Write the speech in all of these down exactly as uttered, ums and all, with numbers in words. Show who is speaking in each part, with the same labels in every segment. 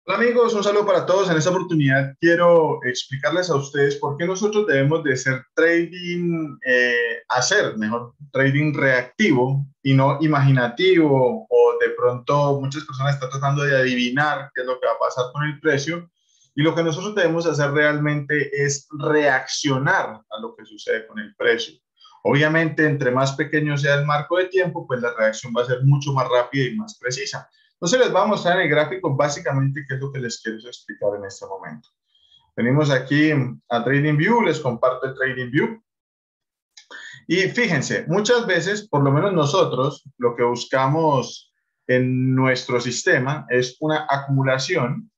Speaker 1: Hola amigos, un saludo para todos. En esta oportunidad quiero explicarles a ustedes por qué nosotros debemos de ser trading, eh, hacer mejor trading reactivo y no imaginativo, o de pronto muchas personas están tratando de adivinar qué es lo que va a pasar con el precio, y lo que nosotros debemos hacer realmente es reaccionar a lo que sucede con el precio. Obviamente, entre más pequeño sea el marco de tiempo, pues la reacción va a ser mucho más rápida y más precisa. Entonces les voy a mostrar en el gráfico básicamente qué es lo que les quiero explicar en este momento. Venimos aquí a TradingView, les comparto el TradingView. Y fíjense, muchas veces, por lo menos nosotros, lo que buscamos en nuestro sistema es una acumulación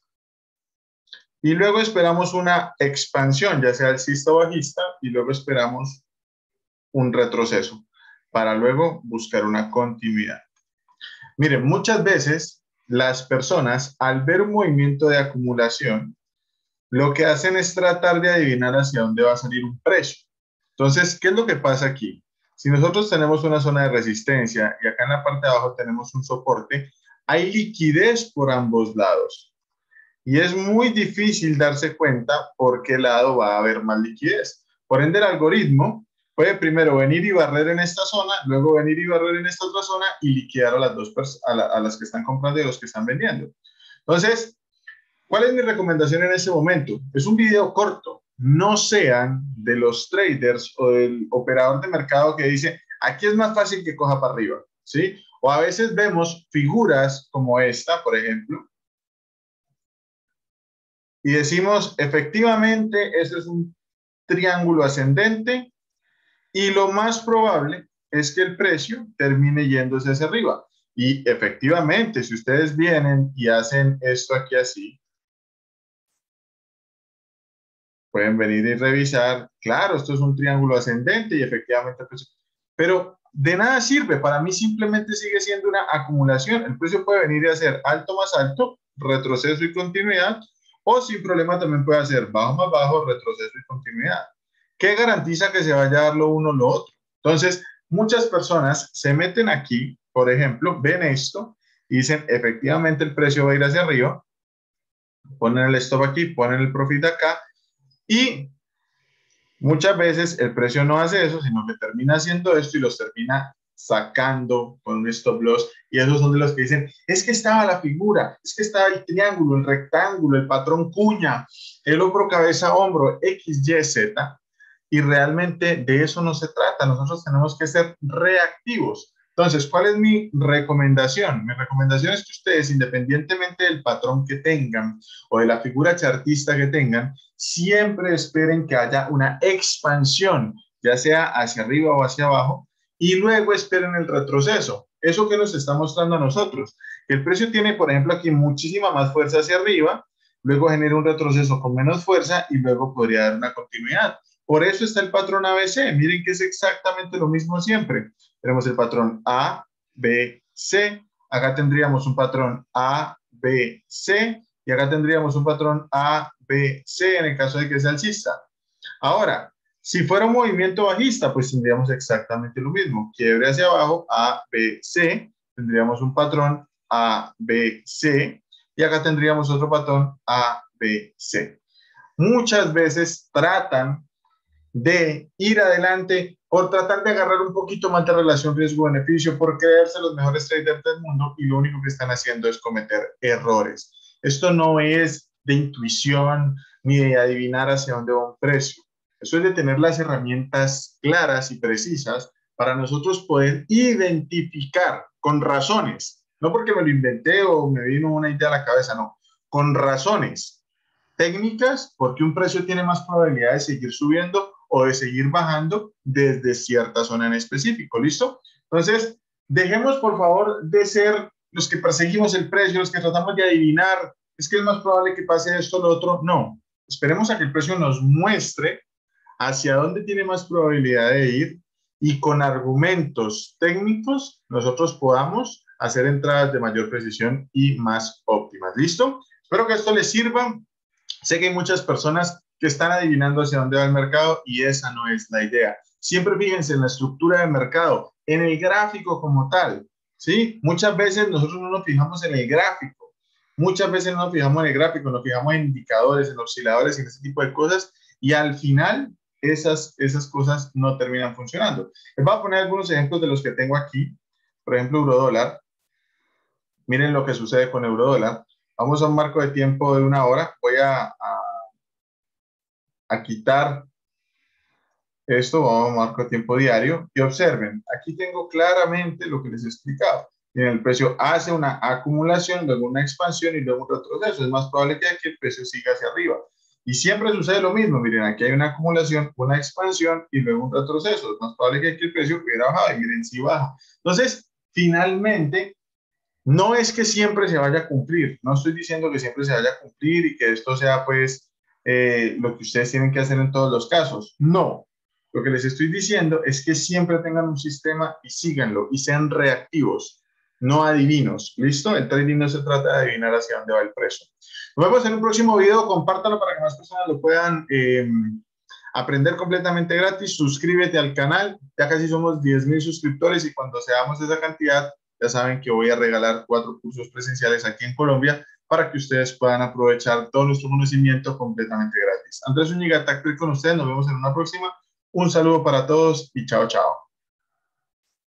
Speaker 1: y luego esperamos una expansión, ya sea alcista o bajista, y luego esperamos un retroceso para luego buscar una continuidad. Miren, muchas veces las personas, al ver un movimiento de acumulación, lo que hacen es tratar de adivinar hacia dónde va a salir un precio. Entonces, ¿qué es lo que pasa aquí? Si nosotros tenemos una zona de resistencia y acá en la parte de abajo tenemos un soporte, hay liquidez por ambos lados. Y es muy difícil darse cuenta por qué lado va a haber más liquidez. Por ende, el algoritmo puede primero venir y barrer en esta zona, luego venir y barrer en esta otra zona y liquidar a las dos a, la, a las que están comprando y a los que están vendiendo. Entonces, ¿cuál es mi recomendación en este momento? Es un video corto. No sean de los traders o del operador de mercado que dice, aquí es más fácil que coja para arriba, ¿sí? O a veces vemos figuras como esta, por ejemplo, y decimos, efectivamente, ese es un triángulo ascendente y lo más probable es que el precio termine yéndose hacia arriba. Y efectivamente, si ustedes vienen y hacen esto aquí así, pueden venir y revisar, claro, esto es un triángulo ascendente y efectivamente, pues, pero de nada sirve, para mí simplemente sigue siendo una acumulación. El precio puede venir y hacer alto más alto, retroceso y continuidad, o sin problema también puede hacer bajo más bajo, retroceso y continuidad. ¿Qué garantiza que se vaya a dar lo uno o lo otro? Entonces, muchas personas se meten aquí, por ejemplo, ven esto y dicen, efectivamente el precio va a ir hacia arriba, ponen el stop aquí, ponen el profit acá, y muchas veces el precio no hace eso, sino que termina haciendo esto y los termina sacando con un stop loss. Y esos son de los que dicen, es que estaba la figura, es que estaba el triángulo, el rectángulo, el patrón cuña, el hombro, cabeza, hombro, X, Y, Z. Y realmente de eso no se trata. Nosotros tenemos que ser reactivos. Entonces, ¿cuál es mi recomendación? Mi recomendación es que ustedes, independientemente del patrón que tengan o de la figura chartista que tengan, siempre esperen que haya una expansión, ya sea hacia arriba o hacia abajo, y luego esperen el retroceso. ¿Eso qué nos está mostrando a nosotros? Que el precio tiene, por ejemplo, aquí muchísima más fuerza hacia arriba, luego genera un retroceso con menos fuerza y luego podría dar una continuidad. Por eso está el patrón A B C. Miren que es exactamente lo mismo siempre. Tenemos el patrón A, B, C. Acá tendríamos un patrón A, B, C. Y acá tendríamos un patrón A, B, C en el caso de que sea alcista. Ahora, si fuera un movimiento bajista, pues tendríamos exactamente lo mismo. Quiebre hacia abajo, A, B, C. Tendríamos un patrón A, B, C. Y acá tendríamos otro patrón A, B, C. Muchas veces tratan de ir adelante por tratar de agarrar un poquito más de relación riesgo-beneficio, por creerse los mejores traders del mundo, y lo único que están haciendo es cometer errores. Esto no es de intuición ni de adivinar hacia dónde va un precio. Eso es de tener las herramientas claras y precisas para nosotros poder identificar con razones, no porque me lo inventé o me vino una idea a la cabeza, no, con razones técnicas, porque un precio tiene más probabilidad de seguir subiendo o de seguir bajando desde cierta zona en específico. ¿Listo? Entonces, dejemos por favor de ser los que perseguimos el precio, los que tratamos de adivinar, es que es más probable que pase esto o lo otro. No, esperemos a que el precio nos muestre hacia dónde tiene más probabilidad de ir y con argumentos técnicos nosotros podamos hacer entradas de mayor precisión y más óptimas. ¿Listo? Espero que esto les sirva. Sé que hay muchas personas que están adivinando hacia dónde va el mercado y esa no es la idea. Siempre fíjense en la estructura del mercado, en el gráfico como tal, ¿sí? Muchas veces nosotros no nos fijamos en el gráfico. Muchas veces no nos fijamos en el gráfico, nos fijamos en indicadores, en osciladores, en ese tipo de cosas, y al final esas, esas cosas no terminan funcionando. Les voy a poner algunos ejemplos de los que tengo aquí. Por ejemplo, eurodólar. Miren lo que sucede con eurodólar. Vamos a un marco de tiempo de una hora. Voy a, a, a quitar esto, vamos a un marco de tiempo diario y observen, aquí tengo claramente lo que les he explicado. Miren, el precio hace una acumulación, luego una expansión y luego un retroceso. Es más probable que aquí el precio siga hacia arriba. Y siempre sucede lo mismo. Miren, aquí hay una acumulación, una expansión y luego un retroceso. Es más probable que aquí el precio hubiera bajado y miren, si baja. Entonces, finalmente, no es que siempre se vaya a cumplir. No estoy diciendo que siempre se vaya a cumplir y que esto sea, pues, eh, lo que ustedes tienen que hacer en todos los casos. No. Lo que les estoy diciendo es que siempre tengan un sistema y síganlo y sean reactivos, no adivinos. ¿Listo? El trading no se trata de adivinar hacia dónde va el precio. Nos vemos en un próximo video. Compártanlo para que más personas lo puedan eh, aprender completamente gratis. Suscríbete al canal. Ya casi somos diez mil suscriptores y cuando seamos esa cantidad, ya saben que voy a regalar cuatro cursos presenciales aquí en Colombia para que ustedes puedan aprovechar todo nuestro conocimiento completamente gratis. Andrés Zúñiga, Tactil con ustedes. Nos vemos en una próxima. Un saludo para todos y chao, chao.